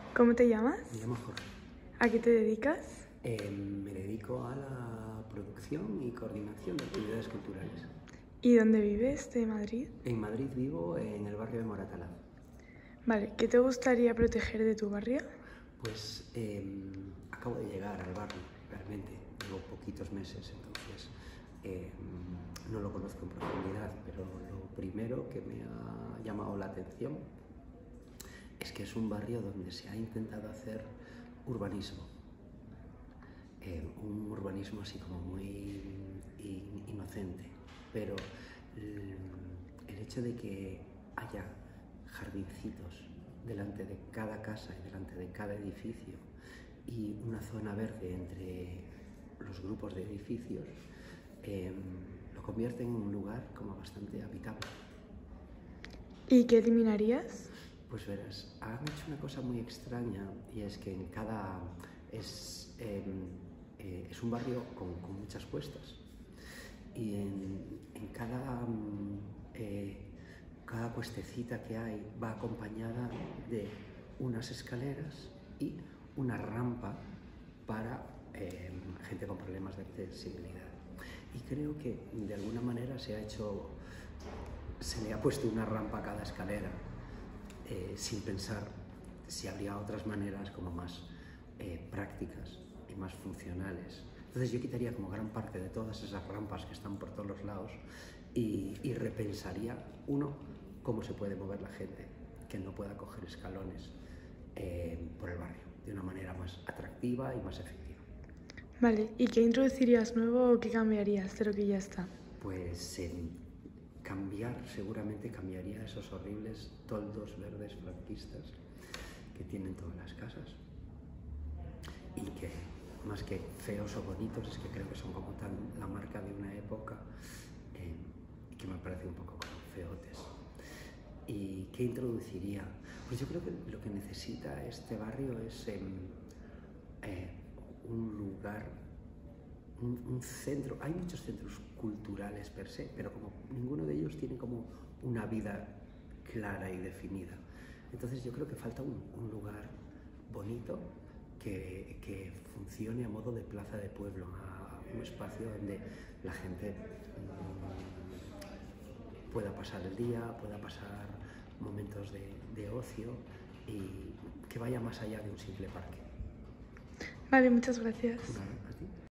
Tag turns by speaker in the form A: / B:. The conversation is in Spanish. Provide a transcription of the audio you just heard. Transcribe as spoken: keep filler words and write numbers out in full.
A: ¿Cómo te llamas?
B: Me llamo Jorge.
A: ¿A qué te dedicas?
B: Eh, me dedico a la producción y coordinación de actividades culturales.
A: ¿Y dónde vives? ¿De Madrid?
B: En Madrid vivo en el barrio de Moratalá.
A: Vale, ¿qué te gustaría proteger de tu barrio?
B: Pues eh, acabo de llegar al barrio, realmente. Llevo poquitos meses, entonces eh, no lo conozco en profundidad, pero lo primero que me ha llamado la atención es que es un barrio donde se ha intentado hacer urbanismo. Eh, un urbanismo así como muy in inocente, pero el, el hecho de que haya jardincitos delante de cada casa y delante de cada edificio y una zona verde entre los grupos de edificios eh, lo convierte en un lugar como bastante habitable.
A: ¿Y qué eliminarías?
B: Pues verás, han hecho una cosa muy extraña y es que en cada... es, eh, eh, es un barrio con, con muchas cuestas y en, en cada, eh, cada cuestecita que hay va acompañada de unas escaleras y una rampa para eh, gente con problemas de accesibilidad. Y creo que de alguna manera se ha hecho, se le ha puesto una rampa a cada escalera eh, sin pensar si habría otras maneras como más eh, prácticas y más funcionales. Entonces yo quitaría como gran parte de todas esas rampas que están por todos los lados y, y repensaría, uno, cómo se puede mover la gente que no pueda coger escalones eh, por el barrio de una manera más atractiva y más efectiva.
A: Vale, ¿y qué introducirías nuevo o qué cambiarías de lo que ya está?
B: Pues eh, cambiar, seguramente cambiaría esos horribles toldos verdes franquistas que tienen todas las casas y que más que feos o bonitos es que creo que son como tan la marca de una época eh, y que me parece un poco como feotes. ¿Y qué introduciría? Pues yo creo que lo que necesita este barrio es eh, eh, un lugar, un, un centro. Hay muchos centros culturales per se, pero como ninguno de ellos tiene como una vida clara y definida. Entonces yo creo que falta un, un lugar bonito que, que funcione a modo de plaza de pueblo, a un espacio donde la gente um, pueda pasar el día, pueda pasar momentos de, de ocio y que vaya más allá de un simple parque.
A: Vale, muchas gracias.
B: Vale, ¿a ti?